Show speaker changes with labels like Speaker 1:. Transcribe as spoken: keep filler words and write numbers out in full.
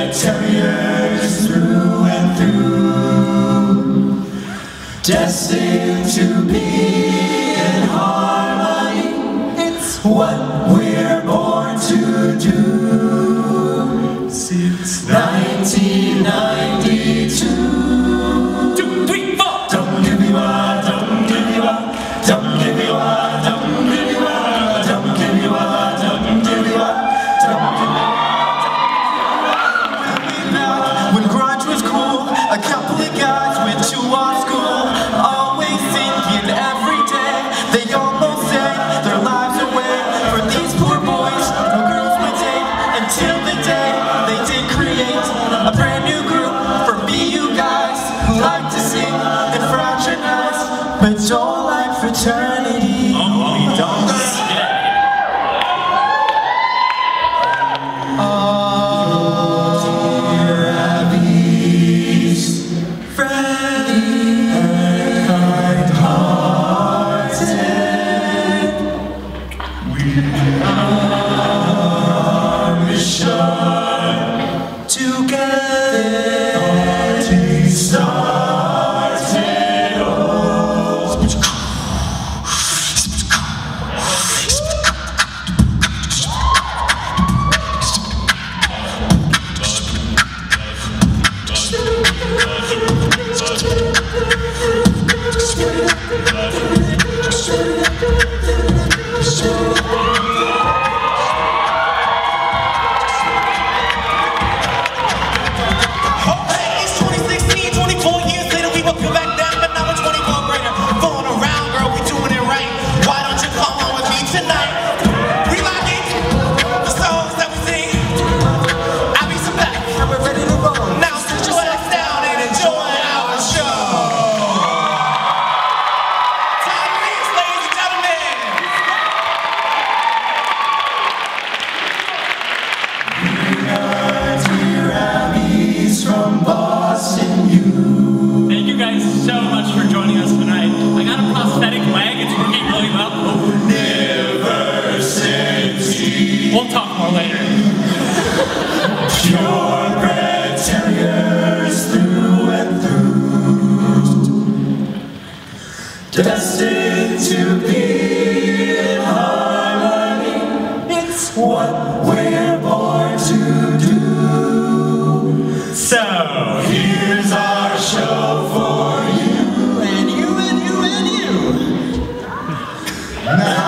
Speaker 1: terriers through and through, destined to be in harmony. It's what we're born to do. Since nineteen ninety-two.
Speaker 2: Two, three, four.
Speaker 1: Don't give me one, don't give me one, don't give me one, don't give me one, don't give me one, don't give me one, don't give me one. When grunge was cool, a couple of guys went to our school, always thinking every day they almost sang their lives away for these poor boys no girls would take, until the day they did create a brand new group for B U guys who like to sing and fraternize but don't like fraternity.
Speaker 2: Oh,
Speaker 1: we don't. Oh, dear Abby's friendly and kind-hearted, we are mission together. Party started. Oh. From Boston, you.
Speaker 2: Thank you guys so much for joining us tonight. I got a prosthetic leg, it's working really well. Oh.
Speaker 1: Diversity.
Speaker 2: We'll talk more later.
Speaker 1: Purebred terriers through and through, destined to be in harmony. It's what we're born to do. So here's our show for you, and you, and you, and you. Now